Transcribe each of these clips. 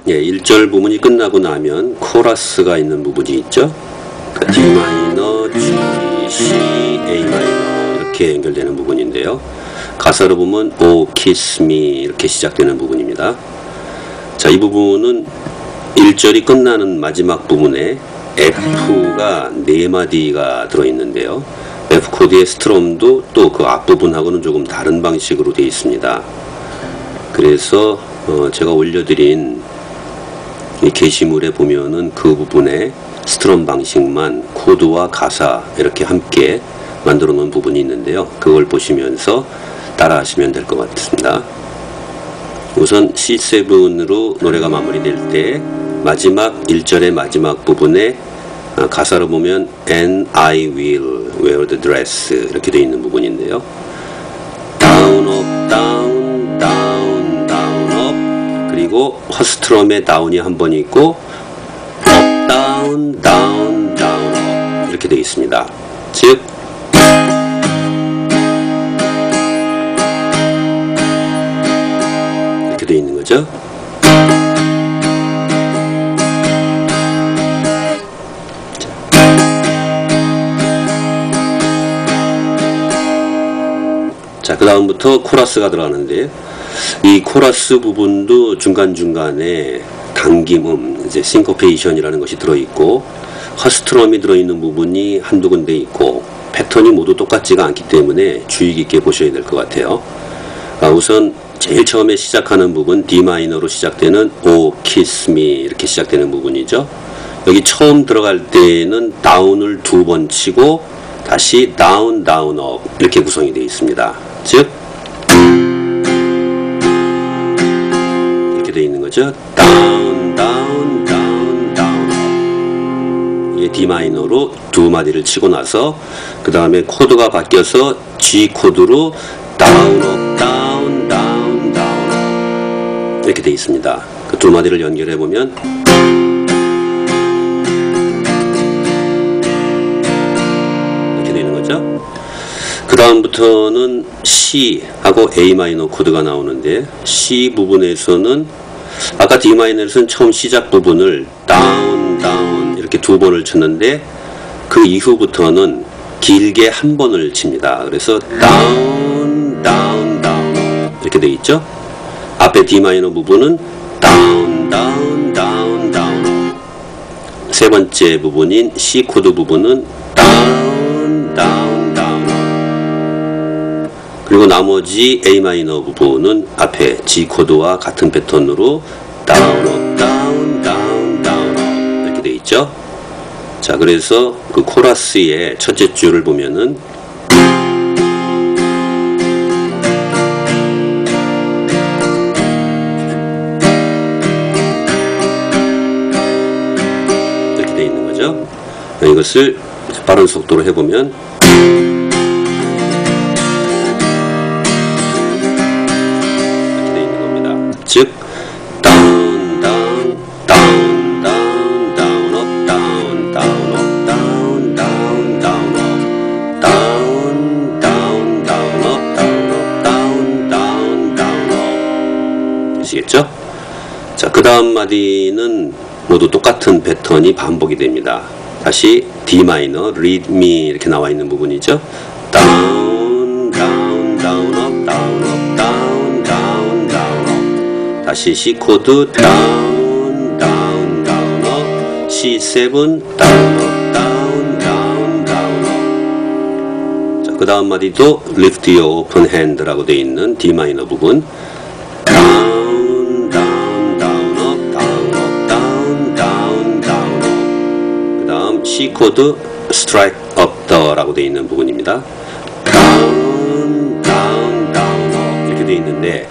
예, 1절 부분이 끝나고 나면 코러스가 있는 부분이 있죠. 그러니까 D 마이너, G, C, A 마이너 이렇게 연결되는 부분인데요. 가사로 보면 Oh Kiss Me 이렇게 시작되는 부분입니다. 자, 이 부분은 1절이 끝나는 마지막 부분에 F가 4마디가 들어있는데요. F 코드의 스트럼도 또 그 앞부분하고는 조금 다른 방식으로 되어 있습니다. 그래서 제가 올려드린 이 게시물에 보면은 그 부분에 스트럼 방식만 코드와 가사 이렇게 함께 만들어 놓은 부분이 있는데요. 그걸 보시면서 따라 하시면 될 것 같습니다. 우선 C7으로 노래가 마무리될 때 마지막 1절의 마지막 부분에 가사로 보면 And I will wear the dress 이렇게 되어 있는 부분인데요. Down, up, down, down, down, up 그리고 허스트럼의 다운이 한 번 있고 up, down, down, down, up 이렇게 되어 있습니다. 즉 이렇게 되어 있는 거죠. 자, 그 다음부터 코러스가 들어가는데 이 코러스 부분도 중간중간에 당김음, 이제 싱코페이션이라는 것이 들어있고 허스트럼이 들어있는 부분이 한두 군데 있고 패턴이 모두 똑같지가 않기 때문에 주의 깊게 보셔야 될 것 같아요. 우선 제일 처음에 시작하는 부분 D 마이너로 시작되는 Oh Kiss Me 이렇게 시작되는 부분이죠. 여기 처음 들어갈 때는 다운을 2번 치고 다시 다운, 다운, 업 이렇게 구성이 되어 있습니다. 즉 이렇게 되어 있는 거죠. 다운, 다운, 다운, 다운, 업 이게 D 마이너로 2마디를 치고 나서 그 다음에 코드가 바뀌어서 G 코드로 다운, 업, 다운, 다운, 다운, 업 이렇게 되어 있습니다. 그 2마디를 연결해 보면 그 다음부터는 C하고 A 마이너 코드가 나오는데 C 부분에서는 아까 D 마이너에서는 처음 시작 부분을 다운, 다운 이렇게 2번을 쳤는데 그 이후부터는 길게 한 번을 칩니다. 그래서 다운, 다운, 다운 이렇게 되어 있죠. 앞에 D 마이너 부분은 다운, 다운, 다운, 다운 세 번째 부분인 C 코드 부분은 다운, 다운, 그리고 나머지 A 마이너 부분은 앞에 G 코드와 같은 패턴으로 다운, 업, 다운, 다운, 다운, 업 이렇게 되어 있죠. 자, 그래서 그 코러스의 첫째 줄을 보면은 이렇게 되어 있는 거죠. 이것을 빠른 속도로 해보면 즉 다운, 다운, 다운, 다운, 다운, 업, 다운, 다운, 업, 다운, 다운, 다운, 업, 다운, 다운, 다운, 업, 다운, 업, 다운, 다운, 다운, 업 되시겠죠? 자, 그 다음 마디는 모두 똑같은 패턴이 반복이 됩니다. 다시 D 마이너, read me 이렇게 나와 있는 부분이죠. 다운, 다운, 다운, 업, 다운, 업, 다운, 다운, 다운, 업 다시 C 코드 다운, 다운, 다운, 업 C7 다운, 업, 다운, 다운, 다운, 업. 자, 그 다음 마디도 lift your open hand라고 되어 있는 D 마이너 부분 다운, 다운, 다운, 업, 다운, 업, 다운, 다운, 다운, 업. 그 다음 C 코드 strike up the라고 되어 있는 부분입니다. 다운, 다운, 다운, 업 이렇게 되어 있는데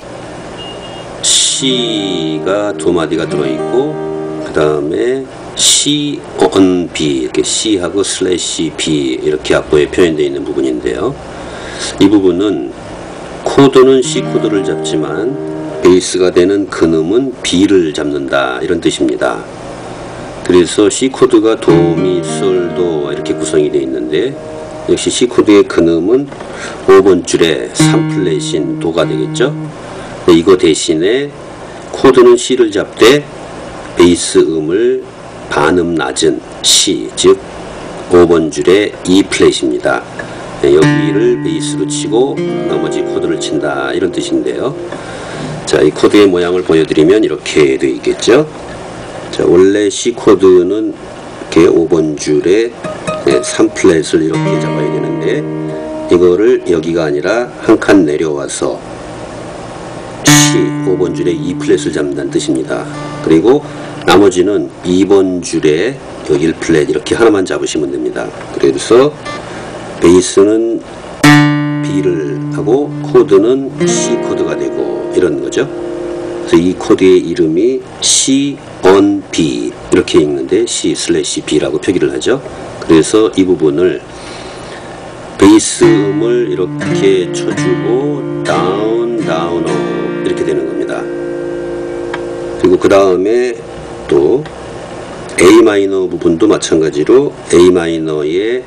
C가 2마디가 들어있고 그 다음에 C on B 이렇게 C하고 슬래시 B 이렇게 악보에 표현되어 있는 부분인데요. 이 부분은 코드는 C 코드를 잡지만 베이스가 되는 근음은 B를 잡는다 이런 뜻입니다. 그래서 C 코드가 도, 미, 솔, 도 이렇게 구성이 되어 있는데 역시 C 코드의 근음은 5번 줄에 3플랫인 도가 되겠죠. 이거 대신에 코드는 C를 잡되 베이스 음을 반음 낮은 C, 즉 5번 줄의 E 플랫입니다. 여기를 베이스로 치고 나머지 코드를 친다, 이런 뜻인데요. 자, 이 코드의 모양을 보여드리면 이렇게 되어 있겠죠. 자, 원래 C 코드는 이렇게 5번 줄에 3플랫을 이렇게 잡아야 되는데, 이거를 여기가 아니라 한 칸 내려와서 C 5번 줄에 E 플랫을 잡는다는 뜻입니다. 그리고 나머지는 2번 줄에 여기 1플랫 이렇게 하나만 잡으시면 됩니다. 그래서 베이스는 B를 하고 코드는 C 코드가 되고 이런 거죠. 그래서 이 코드의 이름이 C on B 이렇게 읽는데 C/B라고 표기를 하죠. 그래서 이 부분을 베이스 음을 이렇게 쳐주고 다운, 다운, 업 이렇게 되는 겁니다. 그리고 그 다음에 또 A 마이너 부분도 마찬가지로 A 마이너의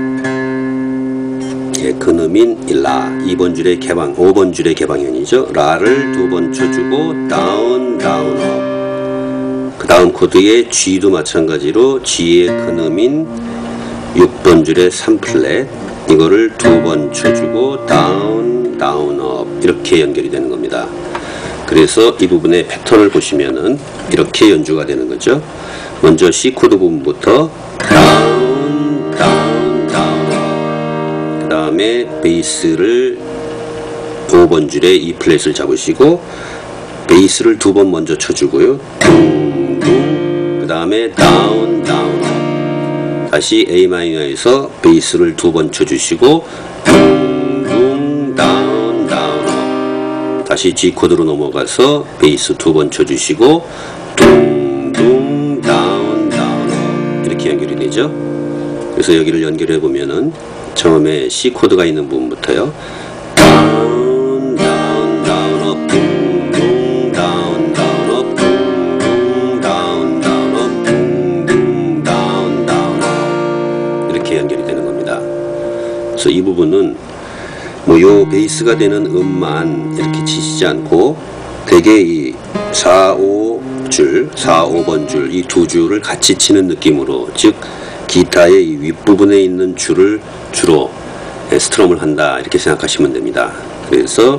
근음인 라 2번 줄의 개방, 5번 줄의 개방현이죠. 라를 2번 쳐주고 다운, 다운, 업. 그 다음 코드의 G도 마찬가지로 G의 근음인 6번 줄의 3플랫, 이거를 2번 쳐주고 다운, 다운, 업 이렇게 연결이 되는 겁니다. 그래서 이 부분의 패턴을 보시면은 이렇게 연주가 되는 거죠. 먼저 C 코드 부분부터 다운, 다운, 다운, 업. 그 다음에 베이스를 5번 줄에 E 플랫을 잡으시고 베이스를 2번 먼저 쳐주고요. 둥둥. 그 다음에 다운, 다운, 업. 다시 A 마이너에서 베이스를 2번 쳐주시고 둥둥, 다운, 다운, 업. 다시 G 코드로 넘어가서 베이스 2번 쳐주시고 둥둥, 다운, 다운, 업. 이렇게 연결이 되죠. 그래서 여기를 연결해 보면은 처음에 C 코드가 있는 부분부터요. 다운, 다운, 다운, 업, 둥둥, 다운, 다운, 업, 둥둥, 다운, 다운, 업, 둥둥, 다운, 다운, 업. 이렇게 연결이 되는 겁니다. 그래서 이 부분은 뭐 요 베이스가 되는 음만 이렇게 치시지 않고 되게 이 4, 5번 줄, 이 두 줄을 같이 치는 느낌으로, 즉 기타의 이 윗부분에 있는 줄을 주로 스트럼을 한다, 이렇게 생각하시면 됩니다. 그래서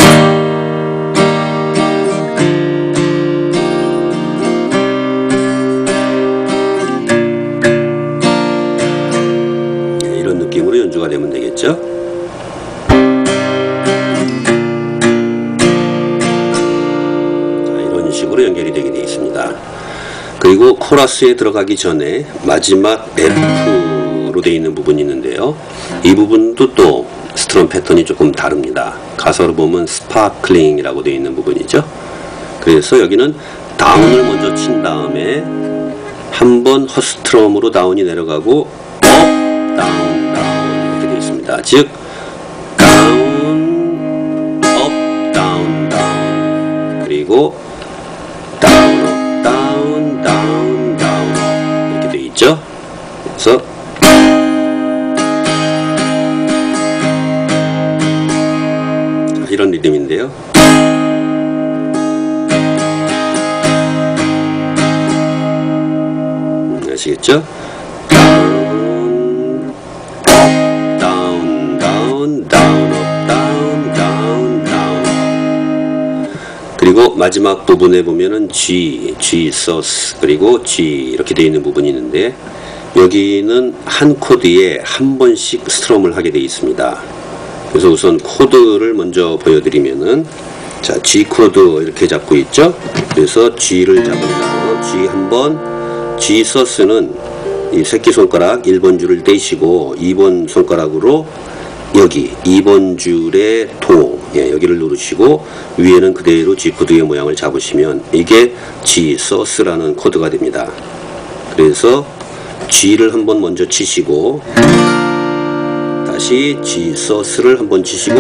이런 느낌으로 연주가 되면 되겠죠. 식으로 연결이 되게 되어 있습니다. 그리고 코러스에 들어가기 전에 마지막 F로 되어 있는 부분이 있는데요. 이 부분도 또 스트럼 패턴이 조금 다릅니다. 가사로 보면 스파클링이라고 되어 있는 부분이죠. 그래서 여기는 다운을 먼저 친 다음에 한번 헛스트럼으로 다운이 내려가고 업, 다운, 다운 이렇게 되어 있습니다. 즉 다운, 업, 다운, 다운, 그리고 다운, 업, 다운, 다운, 다운, 업 이렇게 되어 있죠. 그래서 이런 리듬인데요. 아시겠죠? 다운, 업, 다운, 다운, 다운, 업, 다운, 다운, 다운. 그리고 마지막 부분에 보면은 G, G 서스, 그리고 G 이렇게 되어 있는 부분이 있는데, 여기는 한 코드에 한 번씩 스트럼을 하게 되어 있습니다. 그래서 우선 코드를 먼저 보여드리면은, 자, G 코드 이렇게 잡고 있죠? 그래서 G를 잡는다. G 한 번, G 서스는 이 새끼손가락 1번 줄을 떼시고 2번 손가락으로 여기 2번 줄의 도, 여기를 누르시고 위에는 그대로 G 코드의 모양을 잡으시면 이게 G 서스라는 코드가 됩니다. 그래서 G를 한번 먼저 치시고 다시 G 서스를 한번 치시고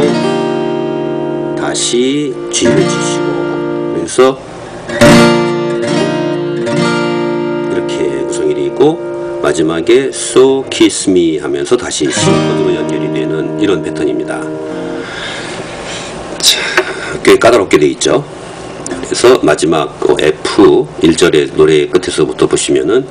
다시 G를 치시고, 그래서 이렇게 구성이 되어 있고 마지막에 So Kiss Me 하면서 다시 C 코드로 연결이 되는 이런 패턴입니다. 자, 꽤 까다롭게 되어 있죠. 그래서 마지막 F 1절의 노래 끝에서부터 보시면은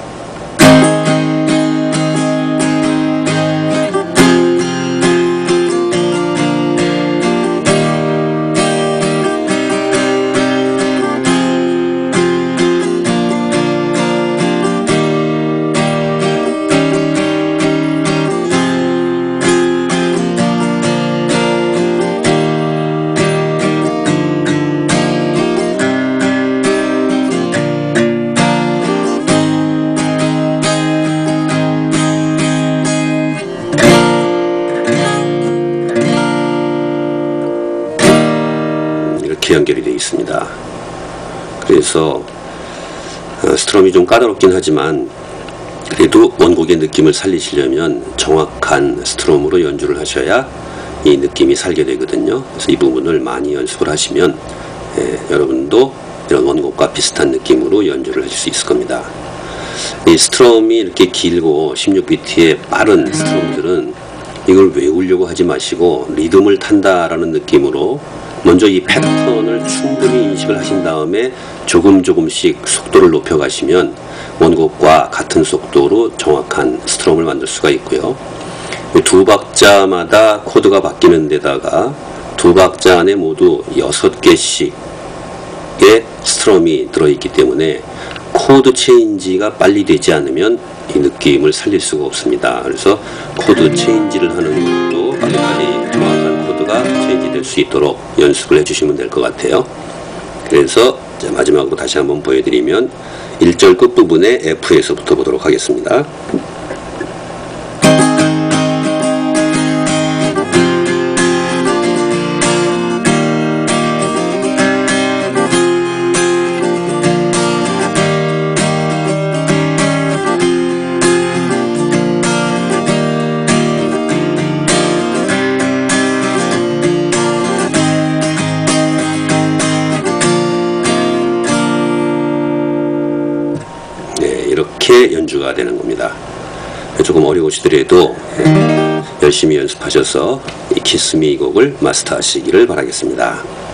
이렇게 연결이 되어 있습니다. 그래서 스트럼이 좀 까다롭긴 하지만 그래도 원곡의 느낌을 살리시려면 정확한 스트럼으로 연주를 하셔야 이 느낌이 살게 되거든요. 그래서 이 부분을 많이 연습을 하시면 여러분도 이런 원곡과 비슷한 느낌으로 연주를 하실 수 있을 겁니다. 이 스트럼이 이렇게 길고 16비트의 빠른 스트럼들은 이걸 외우려고 하지 마시고 리듬을 탄다라는 느낌으로 먼저 이 패턴을 충분히 인식을 하신 다음에 조금씩 속도를 높여 가시면 원곡과 같은 속도로 정확한 스트럼을 만들 수가 있고요. 두 박자마다 코드가 바뀌는 데다가 두 박자 안에 모두 6개씩의 스트럼이 들어있기 때문에 코드 체인지가 빨리 되지 않으면 이 느낌을 살릴 수가 없습니다. 그래서 코드 체인지를 하는 것도 빨리빨리 정확한 코드가 체인지 될 수 있도록 연습을 해주시면 될 것 같아요. 그래서 마지막으로 다시 한번 보여드리면 1절 끝부분의 F에서부터 보도록 하겠습니다. 이렇게 연주가 되는 겁니다. 조금 어려우시더라도 열심히 연습하셔서 이 키스 미 이 곡을 마스터하시기를 바라겠습니다.